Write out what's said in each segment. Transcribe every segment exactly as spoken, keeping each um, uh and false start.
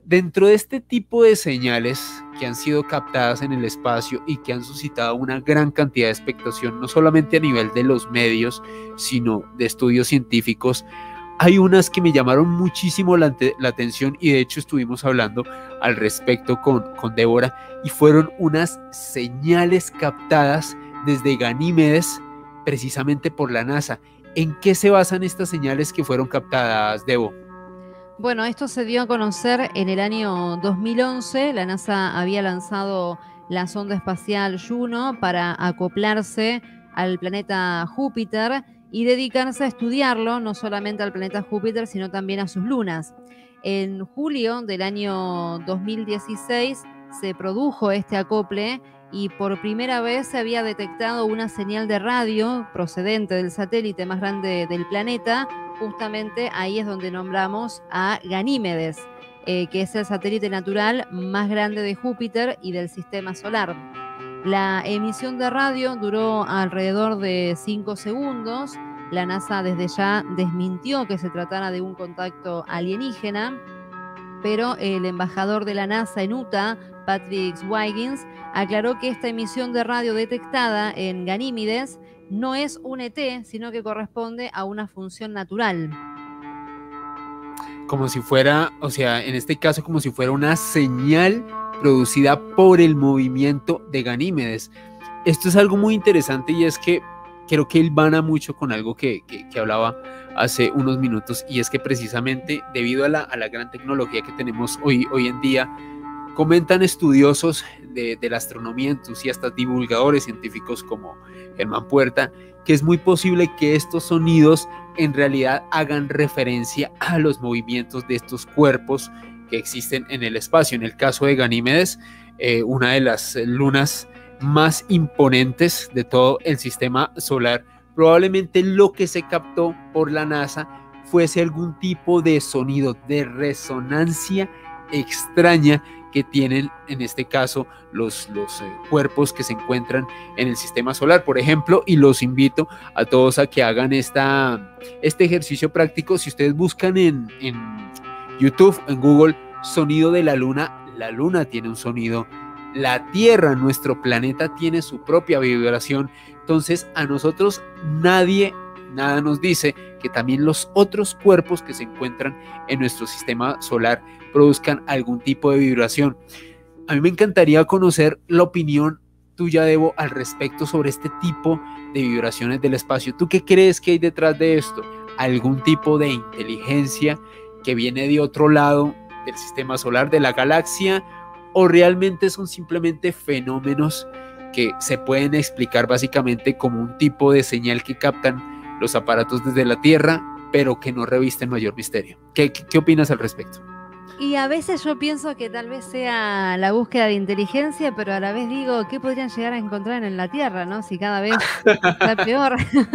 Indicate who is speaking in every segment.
Speaker 1: Dentro de este tipo de señales que han sido captadas en el espacio y que han suscitado una gran cantidad de expectación, no solamente a nivel de los medios, sino de estudios científicos, hay unas que me llamaron muchísimo la, la atención y de hecho estuvimos hablando al respecto con, con Débora, y fueron unas señales captadas desde Ganímedes precisamente por la NASA. ¿En qué se basan estas señales que fueron captadas, Debo?
Speaker 2: Bueno, esto se dio a conocer en el año dos mil once. La NASA había lanzado la sonda espacial Juno para acoplarse al planeta Júpiter y dedicarse a estudiarlo, no solamente al planeta Júpiter, sino también a sus lunas. En julio del año dos mil dieciséis se produjo este acople y por primera vez se había detectado una señal de radio procedente del satélite más grande del planeta. Justamente ahí es donde nombramos a Ganímedes, eh, que es el satélite natural más grande de Júpiter y del sistema solar. La emisión de radio duró alrededor de cinco segundos. La NASA desde ya desmintió que se tratara de un contacto alienígena, pero el embajador de la NASA en Utah, Patrick Wiggins, aclaró que esta emisión de radio detectada en Ganímedes no es un E T, sino que corresponde a una función natural.
Speaker 1: Como si fuera, o sea, en este caso como si fuera una señal producida por el movimiento de Ganímedes. Esto es algo muy interesante y es que creo que él vana mucho con algo que, que, que hablaba hace unos minutos, y es que precisamente debido a la, a la gran tecnología que tenemos hoy, hoy en día, comentan estudiosos de, de la astronomía, entusiastas, divulgadores científicos como Germán Puerta, que es muy posible que estos sonidos en realidad hagan referencia a los movimientos de estos cuerpos que existen en el espacio. En el caso de Ganímedes, eh, una de las lunas más imponentes de todo el sistema solar, probablemente lo que se captó por la NASA fuese algún tipo de sonido de resonancia extraña que tienen en este caso los, los eh, cuerpos que se encuentran en el sistema solar, por ejemplo, y los invito a todos a que hagan esta, este ejercicio práctico. Si ustedes buscan en, en YouTube, en Google, sonido de la luna, la luna tiene un sonido, la Tierra, nuestro planeta, tiene su propia vibración. Entonces a nosotros nadie, nada nos dice que también los otros cuerpos que se encuentran en nuestro sistema solar produzcan algún tipo de vibración. A mí me encantaría conocer la opinión tuya, Debo, al respecto sobre este tipo de vibraciones del espacio. ¿Tú qué crees que hay detrás de esto? ¿Algún tipo de inteligencia que viene de otro lado del sistema solar, de la galaxia? ¿O realmente son simplemente fenómenos que se pueden explicar básicamente como un tipo de señal que captan los aparatos desde la Tierra, pero que no revisten mayor misterio? ¿Qué, qué, qué opinas al respecto?
Speaker 2: Y a veces yo pienso que tal vez sea la búsqueda de inteligencia, pero a la vez digo, ¿qué podrían llegar a encontrar en la Tierra, no? Si cada vez está peor.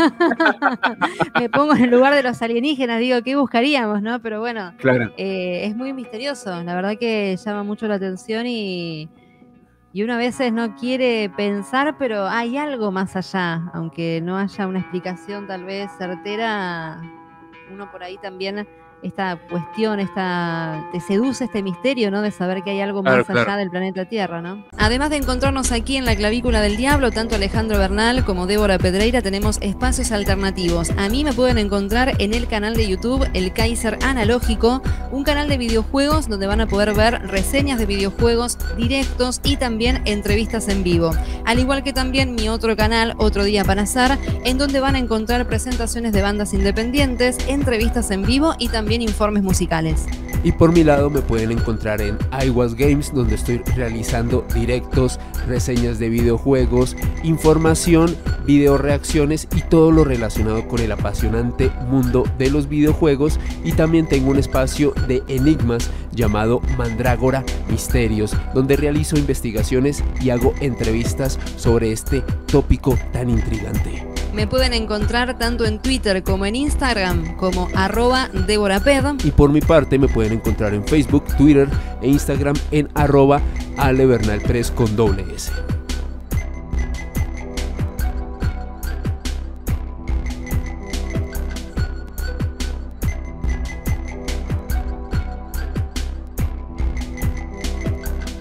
Speaker 2: Me pongo en el lugar de los alienígenas, digo, ¿qué buscaríamos, no? Pero bueno,
Speaker 1: claro.
Speaker 2: eh, es muy misterioso. La verdad que llama mucho la atención y, y uno a veces no quiere pensar, pero hay algo más allá. Aunque no haya una explicación tal vez certera, uno por ahí también... esta cuestión, esta, te seduce este misterio, ¿no? De saber que hay algo más claro, allá claro. del planeta Tierra, ¿no? Además de encontrarnos aquí en La Clavícula del Diablo, tanto Alejandro Bernal como Débora Pedreira tenemos espacios alternativos. A mí me pueden encontrar en el canal de YouTube El Kaiser Analógico, un canal de videojuegos donde van a poder ver reseñas de videojuegos, directos y también entrevistas en vivo. Al igual que también mi otro canal, Otro Día para Hacer, en donde van a encontrar presentaciones de bandas independientes, entrevistas en vivo y también informes musicales.
Speaker 1: Y por mi lado me pueden encontrar en iWas Games, donde estoy realizando directos, reseñas de videojuegos, información, video reacciones y todo lo relacionado con el apasionante mundo de los videojuegos. Y también tengo un espacio de enigmas llamado Mandrágora Misterios, donde realizo investigaciones y hago entrevistas sobre este tópico tan intrigante.
Speaker 2: Me pueden encontrar tanto en Twitter como en Instagram como arroba DéboraPed.
Speaker 1: Y por mi parte me pueden encontrar en Facebook, Twitter e Instagram en arroba alebernalpress con doble S.